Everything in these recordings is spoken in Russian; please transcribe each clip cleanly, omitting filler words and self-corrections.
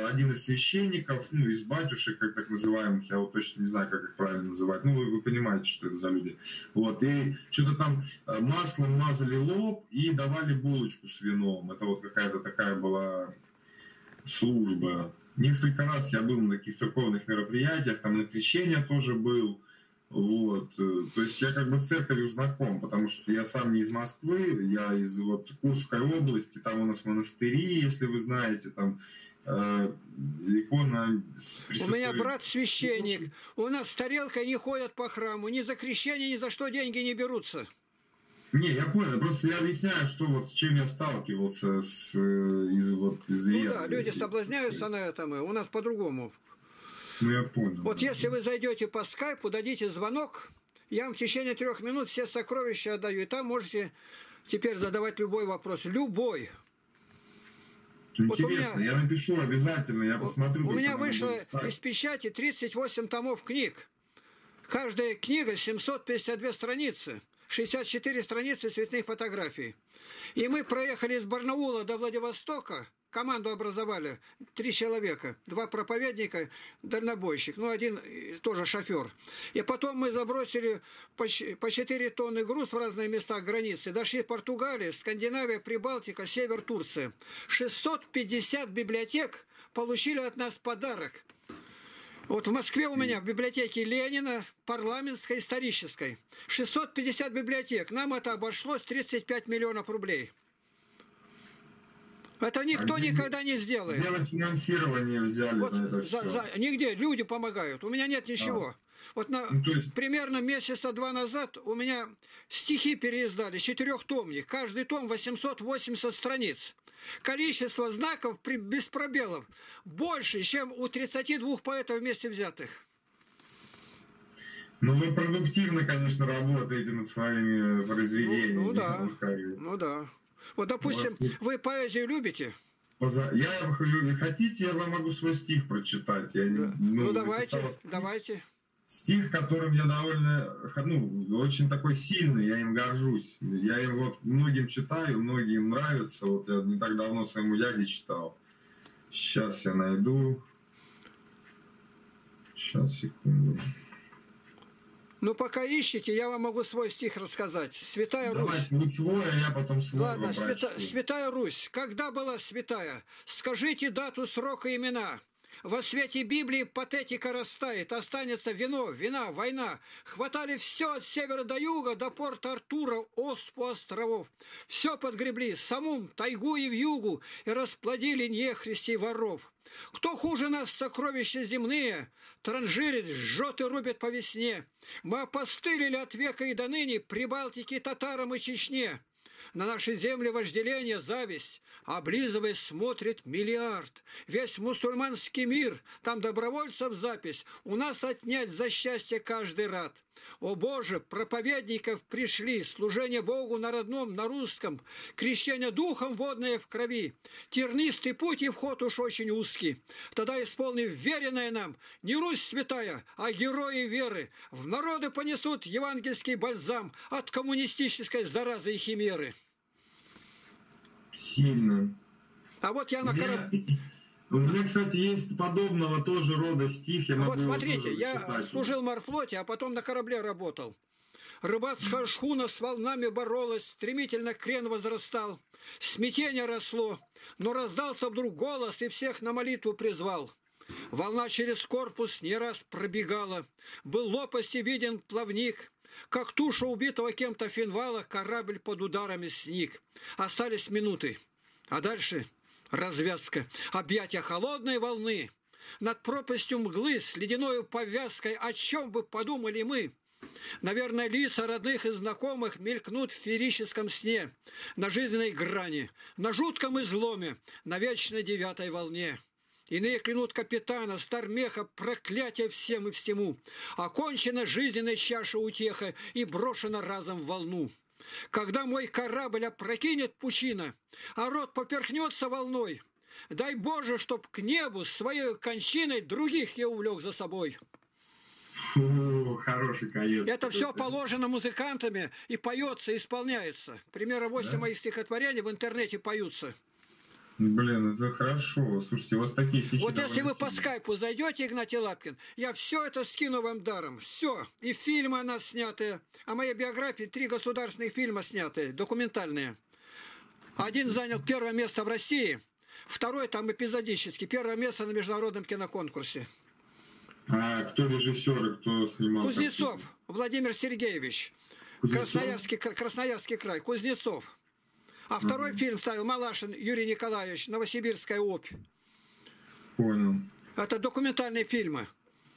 один из священников, ну, из батюшек, как так называемых, я вот точно не знаю, как их правильно называть, ну, вы понимаете, что это за люди. Вот, и что-то там маслом мазали лоб и давали булочку с вином. Это вот какая-то такая была служба. Несколько раз я был на таких церковных мероприятиях, там на крещение тоже был. Вот. То есть я как бы с церковью знаком, потому что я сам не из Москвы, я из вот Курской области, там у нас монастыри, если вы знаете, там икона с У меня брат священник, у нас с тарелкой не ходят по храму, ни за крещение, ни за что деньги не берутся. Не, я понял, просто я объясняю, что вот с чем я сталкивался из Ну да, люди соблазняются на этом, и у нас по-другому. Ну я понял. Вот если вы зайдете по скайпу, дадите звонок, я вам в течение 3 минут все сокровища отдаю, и там можете теперь задавать любой вопрос, любой. Интересно, вот я напишу обязательно, я посмотрю. У меня вышло из печати 38 томов книг. Каждая книга 752 страницы. 64 страницы цветных фотографий. И мы проехали из Барнаула до Владивостока, команду образовали, 3 человека, 2 проповедника, дальнобойщик, ну, один тоже шофер. И потом мы забросили по 4 тонны груз в разные места границы, дошли в Португалию, Скандинавия, Прибалтика, север Турции. 650 библиотек получили от нас подарок. Вот в Москве у меня в библиотеке Ленина, парламентской, исторической. 650 библиотек. Нам это обошлось 35 миллионов рублей. Это никто никогда не сделает. Дело финансирование взяли вот на это все. Нигде люди помогают. У меня нет ничего. Вот примерно месяца 2 назад у меня стихи переиздали, 4-томник. Каждый том 880 страниц. Количество знаков без пробелов больше, чем у 32 поэтов вместе взятых. Ну, вы продуктивно, конечно, работаете над своими произведениями. Ну да. Ну да. Вот, допустим, вы поэзию любите? Хотите, я вам могу свой стих прочитать. Ну, давайте. Стих, которым я довольно, очень такой сильный, я им горжусь. Я им вот многим читаю, многим нравится. Вот я не так давно своему дяде читал. Сейчас я найду. Сейчас, секунду. Ну, пока ищете, я вам могу свой стих рассказать. Святая Русь. Давайте, вы свой, а я потом свой. Ладно, Святая Русь. Когда была святая? Скажите дату, срок и имена. Во свете Библии патетика растает, останется вино, вина, война. Хватали все от севера до юга, до порта Артура, оспу островов. Все подгребли, самум, тайгу и вьюгу, и расплодили нехристи и воров. Кто хуже нас сокровища земные, транжирит, жжет и рубит по весне. Мы опостылили от века и до ныне Прибалтике, татарам и Чечне. На наши земли вожделение, зависть, облизываясь, смотрит миллиард. Весь мусульманский мир, там добровольцев запись, у нас отнять за счастье каждый рад. О Боже, проповедников пришли, служение Богу на родном, на русском, крещение духом водное в крови. Тернистый путь и вход уж очень узкий. Тогда исполнив веренное нам, не Русь святая, а герои веры, в народы понесут евангельский бальзам от коммунистической заразы и химеры. Сильно. А вот я на корабле... У меня, кстати, есть подобного тоже рода стих. Вот смотрите, я служил в морфлоте, а потом на корабле работал. Рыбацкая шхуна с волнами боролась, стремительно крен возрастал. Смятение росло, но раздался вдруг голос и всех на молитву призвал. Волна через корпус не раз пробегала, был лопасти виден плавник. Как туша убитого кем-то финвала, корабль под ударами сник. Остались минуты, а дальше... развязка, объятия холодной волны. Над пропастью мглы с ледяной повязкой, о чем бы подумали мы? Наверное, лица родных и знакомых мелькнут в феерическом сне, на жизненной грани, на жутком изломе, на вечной 9-й волне. Иные клянут капитана, стармеха, проклятие всем и всему. Окончена жизненная чаша утеха и брошена разом в волну. Когда мой корабль опрокинет пучина, а рот поперхнется волной, дай Боже, чтоб к небу своей кончиной других я увлек за собой. Хороший конец. Это все положено музыкантами и поется, исполняется. Примерно 8 моих стихотворений в интернете поются. Блин, это хорошо. Слушайте, у вас такие стихи. Вот если вы по скайпу зайдете, Игнатий Лапкин, я все это скину вам даром. Все. И фильмы о нас снятые. О моей биографии 3 государственных фильма снятые, документальные. Один занял 1 место в России, 2 там эпизодический, 1 место на международном киноконкурсе. А кто режиссер и кто снимал? Кузнецов Владимир Сергеевич. Красноярский край. Кузнецов. А 2 фильм ставил Малашин Юрий Николаевич, Новосибирская Обь. Понял. Это документальные фильмы.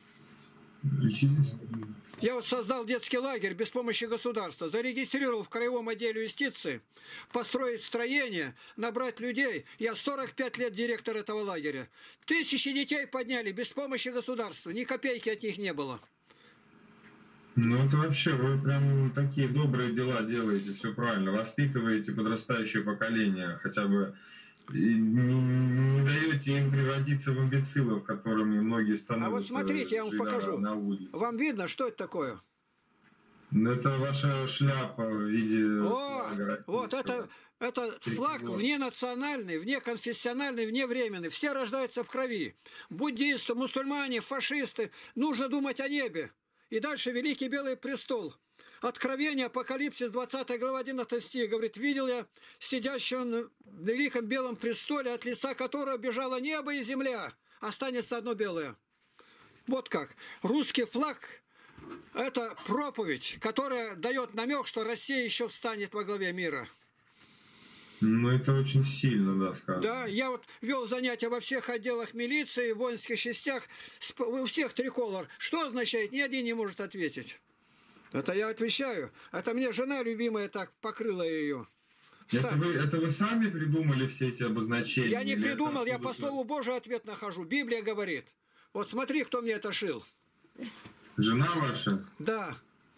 Я вот создал детский лагерь без помощи государства, зарегистрировал в Краевом отделе юстиции, построить строение, набрать людей. Я 45 лет директор этого лагеря. 1000 детей подняли без помощи государства, ни копейки от них не было. Ну, это вообще, вы прям такие добрые дела делаете, все правильно. Воспитываете подрастающее поколение, хотя бы не даете им превратиться в имбецилов, которыми многие становятся. А вот смотрите, я вам покажу. Вам видно, что это такое? Это ваша шляпа в виде... Вот это флаг вненациональный, внеконфессиональный, вневременный. Все рождаются в крови. Буддисты, мусульмане, фашисты. Нужно думать о небе. И дальше Великий Белый Престол. Откровение, Апокалипсис, 20 глава, 11 стих, говорит, видел я сидящего на Великом Белом Престоле, от лица которого бежало небо и земля. Останется одно белое. Вот как. Русский флаг – это проповедь, которая дает намек, что Россия еще встанет во главе мира. Ну, это очень сильно, да, сказано. Да, я вот вел занятия во всех отделах милиции, в воинских частях, у всех триколор. Что означает? Ни один не может ответить. Это я отвечаю. Это мне жена любимая так покрыла ее. Это вы сами придумали все эти обозначения? Я не придумал, я по Слову Божию ответ нахожу. Библия говорит. Вот смотри, кто мне это шил. Жена ваша? Да.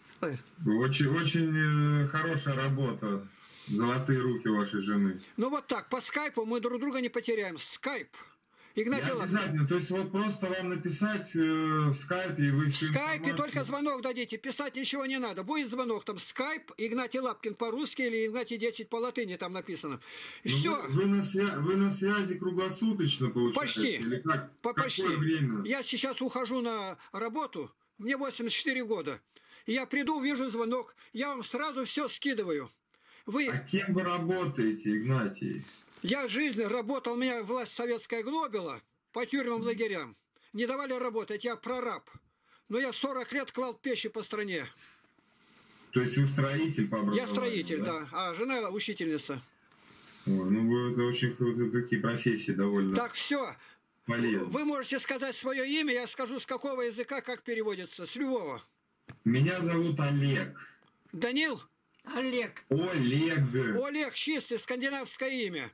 Очень хорошая работа. Золотые руки вашей жены. Ну вот так, по скайпу мы друг друга не потеряем. Скайп. Игнатий Лапкин. Обязательно. То есть вот просто вам написать в скайпе, и вы все. В скайпе только звонок дадите, писать ничего не надо. Будет звонок, там скайп, Игнатий Лапкин по-русски или Игнатий 10 по-латыни там написано. Все. Вы на связи круглосуточно, получается? Почти. Или как? Почти. Какое время? Я сейчас ухожу на работу, мне 84 года. Я приду, вижу звонок, я вам сразу все скидываю. А кем вы работаете, Игнатий? Я в жизни работал, меня власть советская гнобила по тюрьмам, лагерям. Не давали работать, я прораб. Но я 40 лет клал печи по стране. То есть вы строитель по образованию? Я строитель, да. А жена учительница. Ой, ну это очень такие профессии довольно. Так, все. Полезно. Вы можете сказать свое имя, я скажу, с какого языка, как переводится. С любого. Меня зовут Олег. Данил? Олег. Олег, чистое скандинавское имя.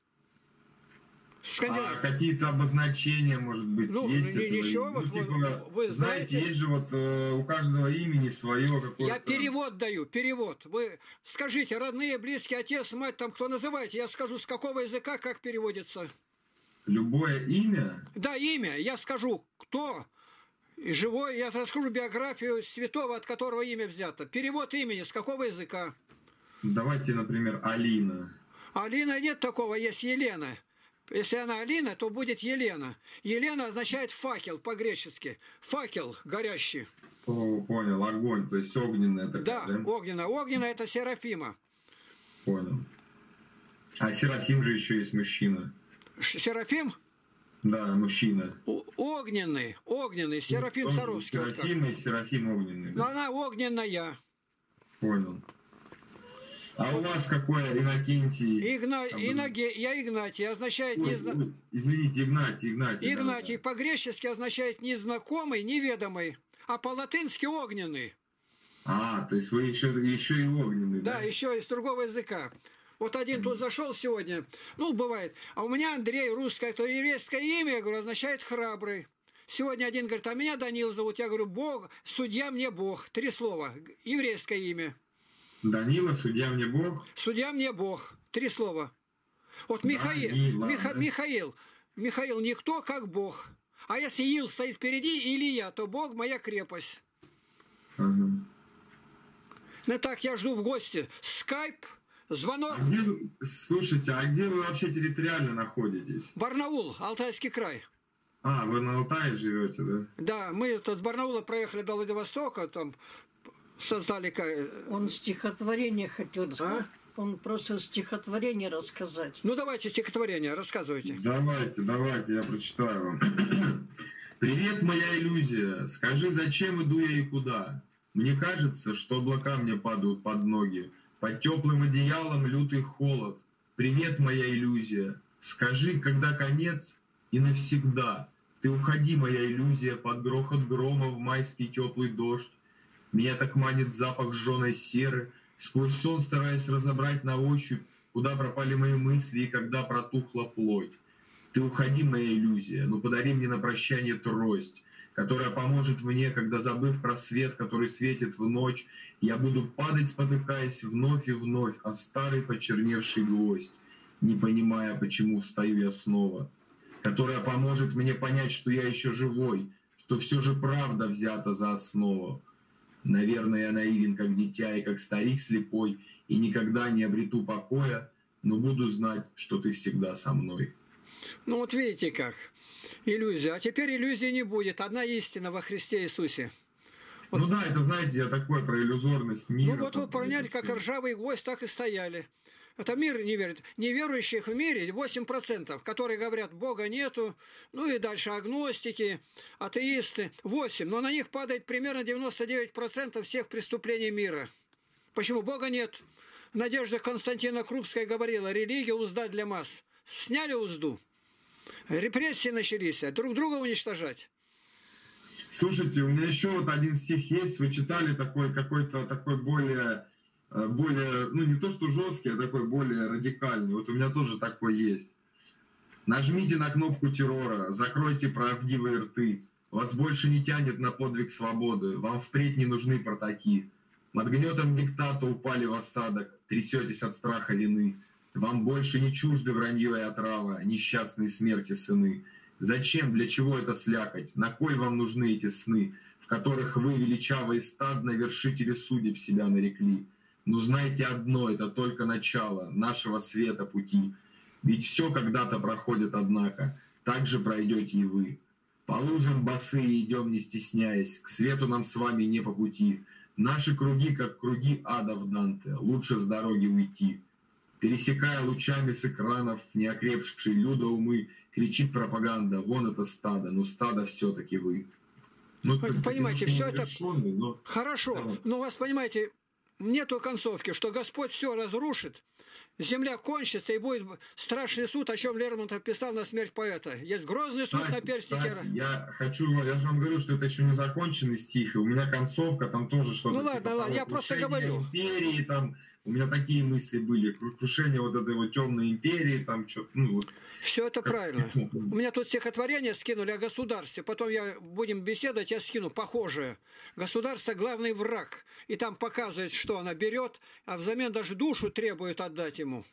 А какие-то обозначения, может быть, есть? Ничего, вот, типа, вы знаете, есть же вот у каждого имени свое какое-то... Я перевод даю, перевод. Вы скажите, родные, близкие, отец, мать, там кто называете, я скажу, с какого языка, как переводится. Любое имя? Да, имя. Я скажу, кто живой, я расскажу биографию святого, от которого имя взято. Перевод имени, с какого языка. Давайте, например, Алина. Алина нет такого, есть Елена. Если она Алина, то будет Елена. Елена означает факел по-гречески. Факел горящий. О, понял, огонь, то есть огненная такая, да? Да, огненная. Огненная это Серафима. Понял. А Серафим же еще есть мужчина. Серафим? Да, мужчина. Огненный, Серафим Саровский. Серафим и Серафим огненный. Но она огненная. Понял. А у вас какое Иннокентий? Я Игнатий, означает... Извините, Игнатий. Игнатий по-гречески означает незнакомый, неведомый, а по-латынски огненный. А, то есть вы еще и огненный, да? Да, еще из другого языка. Вот один тут зашел сегодня, бывает. А у меня Андрей, русское, то еврейское имя, я говорю, означает храбрый. Сегодня один говорит, а меня Данил зовут. Я говорю, Бог, судья мне Бог. 3 слова, еврейское имя. Данила, судья мне Бог. Судья мне Бог. 3 слова. Вот Михаил никто, как Бог. А если Ил стоит впереди, Илья, то Бог моя крепость. Ага. Ну так, я жду в гости. Скайп, Звонок. Слушайте, а где вы вообще территориально находитесь? Барнаул, Алтайский край. А, вы на Алтае живете, да? Да, мы тут с Барнаула проехали до Владивостока, там создали... Он стихотворение хотел сказать. Он просто стихотворение рассказать. Ну, давайте стихотворение, рассказывайте. Давайте, я прочитаю вам. Привет, моя иллюзия. Скажи, зачем иду я и куда? Мне кажется, что облака мне падают под ноги. Под теплым одеялом лютый холод. Привет, моя иллюзия. Скажи, когда конец и навсегда. Ты уходи, моя иллюзия, под грохот грома в майский теплый дождь. Меня так манит запах жженой серы. Сквозь сон стараюсь разобрать на ощупь, куда пропали мои мысли и когда протухла плоть. Ты уходи, моя иллюзия, но подари мне на прощание трость, которая поможет мне, когда, забыв про свет, который светит в ночь, я буду падать, спотыкаясь вновь и вновь, о старый почерневший гвоздь, не понимая, почему встаю я снова, которая поможет мне понять, что я еще живой, что все же правда взята за основу. Наверное, я наивен, как дитя и как старик слепой, и никогда не обрету покоя, но буду знать, что ты всегда со мной. Ну вот видите как. Иллюзия. А теперь иллюзии не будет. Одна истина во Христе Иисусе. Вот. Ну да, это, знаете, я такое про иллюзорность мира. Ну вот вы поняли, как ржавый гвоздь, так и стояли. Это мир не верит. Неверующих в мире 8%, которые говорят, Бога нету, ну и дальше агностики, атеисты, 8%. Но на них падает примерно 99% всех преступлений мира. Почему? Бога нет. Надежда Константина Крупская говорила, религия узда для масс. Сняли узду. Репрессии начались, друг друга уничтожать. Слушайте, у меня еще вот один стих есть. Вы читали такой какой-то такой более, ну не то что жесткий, а такой более радикальный. Вот у меня тоже такой есть. Нажмите на кнопку террора, закройте правдивые рты. Вас больше не тянет на подвиг свободы. Вам впредь не нужны протаки. Над гнетом диктата упали в осадок. Трясетесь от страха вины. Вам больше не чужды вранье и отрава, несчастные смерти сыны. Зачем, для чего это слякоть? На кой вам нужны эти сны, в которых вы, величаво и стадно, вершители судеб себя нарекли? Но знайте одно, это только начало нашего света пути. Ведь все когда-то проходит, однако, так же пройдете и вы. По лужам босые идем, не стесняясь, к свету нам с вами не по пути. Наши круги, как круги ада в Данте, лучше с дороги уйти. Пересекая лучами с экранов неокрепшие людоумы, кричит пропаганда, вон это стадо, но стадо все-таки вы. Ну, понимаете, все это хорошо, но у вас, понимаете, нету концовки, что Господь все разрушит, земля кончится и будет страшный суд, о чем Лермонтов писал на смерть поэта. Есть грозный суд на перстнике. Я же вам говорю, что это еще не законченный стих, и у меня концовка там тоже что-то. Ну ладно, ладно, я просто говорю. Империи, там, у меня такие мысли были, крушение вот этой вот темной империи, там что-то, ну вот. Все это правильно. У меня тут стихотворение скинули о государстве, потом будем беседовать, я скину похожее. Государство главный враг, и там показывает, что она берет, а взамен даже душу требует отдать ему.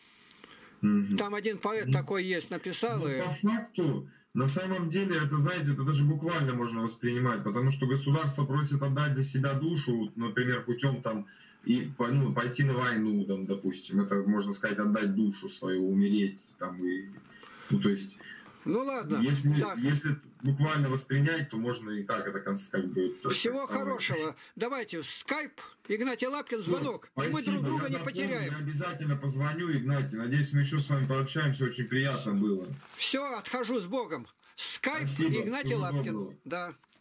Там один поэт такой есть, написал. По факту, на самом деле, это, знаете, это даже буквально можно воспринимать, потому что государство просит отдать за себя душу, например, путем там и пойти на войну, там, допустим, это можно сказать отдать душу свою, умереть, там и, ну то есть. Ну ладно. Если буквально воспринять, то можно и так это как бы. Всего хорошего. Давайте в скайп, Игнатий Лапкин, звонок. Спасибо. И мы друг друга не потеряем. Я обязательно позвоню, Игнатий. Надеюсь, мы еще с вами пообщаемся. Очень приятно было. Все, отхожу с Богом. Скайп, Спасибо. Игнатий Лапкин. Да.